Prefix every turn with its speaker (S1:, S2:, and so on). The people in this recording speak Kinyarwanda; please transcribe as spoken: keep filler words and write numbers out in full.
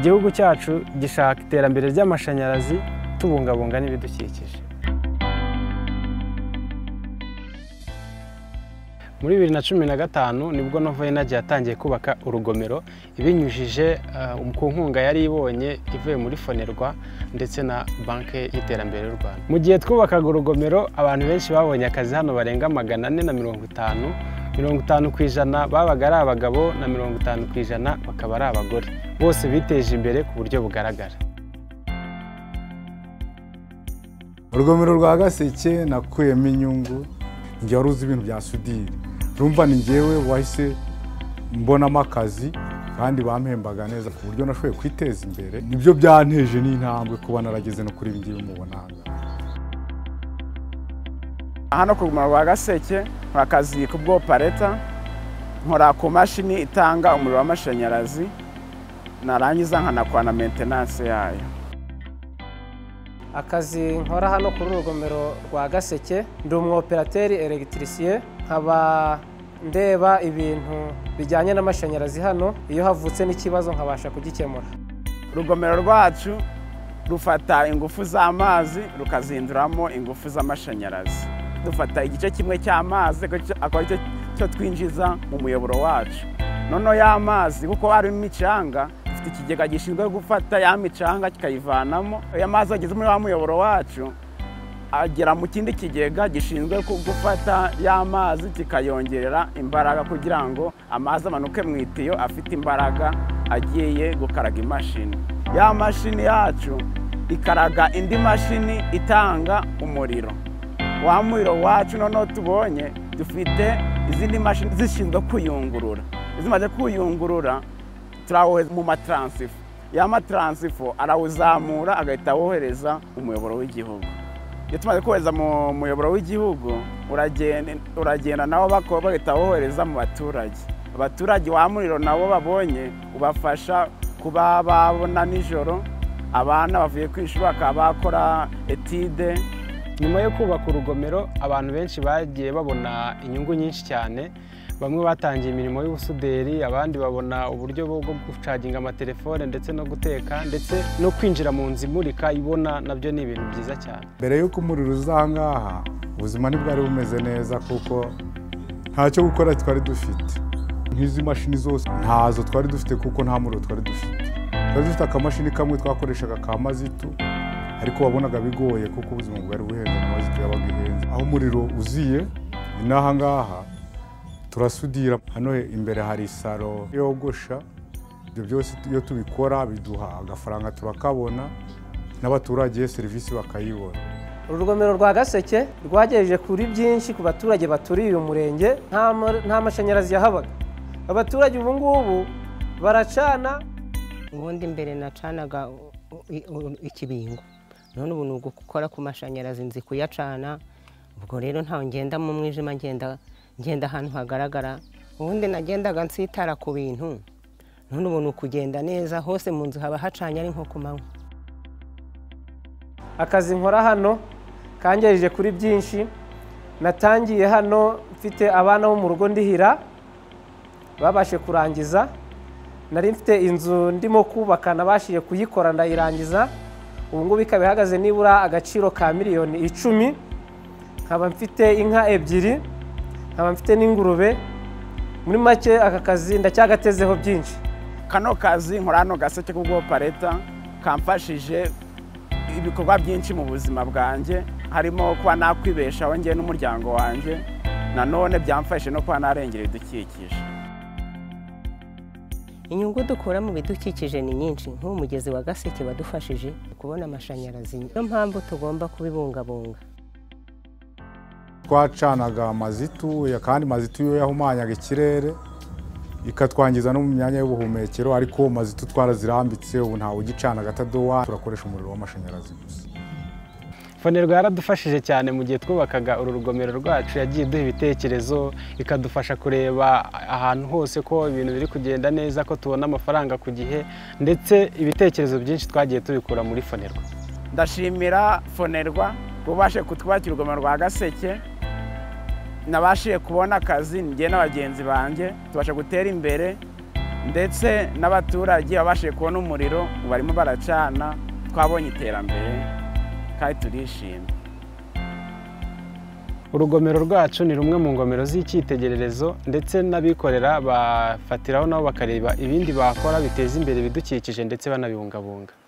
S1: igihugu cyacu gishaka iterambere ry'amashanyarazi tubungabunga n'ibidukikije. Muri bibiri na cumi na gatanu nibwo Nova Energy yatangiye kubaka urugomero ibinyujije ku nkunga yari ibonye ivuye muri FONERWA ndetse na banki y'iterambere y'u Rwanda. Mu gihe twubakaga urugomero abantu benshi babonye akazi hano barenga magana ane na mirongo itanu, mirongo itanu ku ijana babaga ari abagabo na mirongo itanu ku ijana bakaba ari abagore. Bose biteje imbere ku buryo bugaragara.
S2: Urugomero rwa Gaseke nakuyemo inyungu, njye wari uzi ibintu bya sudire. Rumva ni njyewe wahise mbonamo akazi kandi bampembaga neza ku buryo nashoboye kwiteza imbere. Nibyo byanteje n'intambwe kuba narageze no kuri ibi ngibi mubonanga.
S3: Hano ku rugomero rwa Gaseke nkora akazi k'ubwopareta, nkora ku mashini itanga umuriro w'amashanyarazi, narangiza nkanakora na maintenance yayo.
S4: Akazi nkora hano kuri urugomero rwa Gaseke ndi umwoperateri electricien, nkaba ndeba ibintu bijyanye n'amashanyarazi hano, iyo havutse n'ikibazo nkabasha kugikemura.
S3: Urugomero rwacu rufata ingufu z'amazi rukazinduramo ingufu z'amashanyarazi. Dufata igice kimwe cy'amazi akaba cyo twinjiza mu muyoboro wacu. Noneho y'amazi kuko hari imicanga, dufite ikigega gishinzwe gufata ya micanga kikayivanamo. Aya mazi ageze muri wa muyoboro wacu agera mu kindi kigega gishinzwe gufata y'amazi kikayongerera imbaraga kugira ngo amazi amanuke mu itiyo afite imbaraga agiye gukaraga imashini. Ya mashini yacu ikaraga indi mashini itanga umuriro. Wa muriro wacu noneho tubonye dufite izindi mashini zishinzwe kuyungurura. Zimaze kuyungurura turawohereza mu matransifo. Ya matransifo arawuzamura agahita wohereza umuyoboro w'igihugu. Iyo tumaze kohereza mu muyoboro w'igihugu uragenda uragenda nabo bakaba bagahita wohereza mu baturage. Abaturage wa muriro nabo babonye ubafasha kuba babona nijoro, abana bavuye kwishuri bakaba bakora etide.
S1: Nyuma yo kubaka urugomero abantu benshi bagiye babona inyungu nyinshi cyane. Bamwe batangiye imirimo y'ubusuderi, abandi babona uburyo bwo gucaginga amatelefone ndetse no guteka ndetse no kwinjira mu nzu imurika ibona, nabyo ni ibintu byiza cyane.
S2: Mbere y'uko umuriro uzangaha ubuzima ntibwari bumeze neza kuko ntacyo gukora twari dufite. Nk'izi mashini zose ntazo twari dufite kuko nta muriro twari dufite. Twari dufite akamashini kamwe twakoreshaga ka mazitu, ariko wabonaga bigoye kuko ubuzima bwari buhenze na mazitu yabaga ihenze. Aho umuriro uziye inaha ngaha turasudira. Hano imbere hari salo yogosha. Ibyo byose iyo tubikora biduha agafaranga turakabona, n'abaturage serivisi bakayibona.
S4: Urugomero rwa Gaseke rwagejeje kuri byinshi ku baturage baturiye uyu murenge. Nta mashanyarazi yahabaga. Abaturage ubu ngubu baracana.
S5: Ubundi mbere nacanaga ikibingo, none ubu ni ugukora ku mashanyarazi nzi kuyacana. Ubwo rero ntawe ngenda mu mwijima, ngenda ngenda ahantu hagaragara. Ubundi nagendaga nsitara ku bintu, none ubu ni ukugenda neza, hose mu nzu haba hacanye ari nko ku manywa.
S4: Akazi nkora hano kangejeje kuri byinshi. Natangiye hano mfite abana bo mu rugo ndihira, babashe kurangiza. Nari mfite inzu ndimo kubaka, nabashije kuyikora ndayirangiza. Ubu ngubu ikaba ihagaze nibura agaciro ka miliyoni icumi. Nkaba mfite inka ebyiri, nkaba mfite n'ingurube. Muri make aka kazi ndacyagatezeho byinshi.
S3: Kano kazi nkora hano Gaseke k'ubwopareta kamfashije ibikorwa byinshi mu buzima bwanjye, harimo kuba nakwibeshaho njye n'umuryango wanjye, nanone byamfashe no kuba narengera ibidukikije.
S5: Inyungu dukura mu bidukikije ni nyinshi. Nk'umugezi wa Gaseke wadufashije kubona amashanyarazi, niyo mpamvu tugomba kubibungabunga.
S2: Twacanaga amazitu, kandi mazitu yo yahumanyaga ikirere ikatwangiza no mu myanya y'ubuhumekero, ariko mazitu twarazirambitse ubu ntawe ugicana gatadowa, turakoresha umuriro w'amashanyarazi gusa.
S1: FONERWA yaradufashije cyane mu gihe twubakaga uru rugomero rwacu. Yagiye duha ibitekerezo, ikadufasha kureba ahantu hose ko ibintu biri kugenda neza, ko tubona amafaranga ku gihe, ndetse ibitekerezo byinshi twagiye tubikura muri FONERWA.
S3: Ndashimira FONERWA kubashe kutwubakira urugomero rwa Gaseke. Nabashije kubona akazi njye n'abagenzi banjye, tubasha gutera imbere ndetse n'abaturage babashije kubona umuriro barimo baracana, twabonye iterambere kandi turishimye.
S1: Urugomero rwacu ni rumwe mu ngomero z'icyitegererezo ndetse n'abikorera bafatiraho nabo bakareba ibindi bakora biteza imbere ibidukikije ndetse banabibungabunga.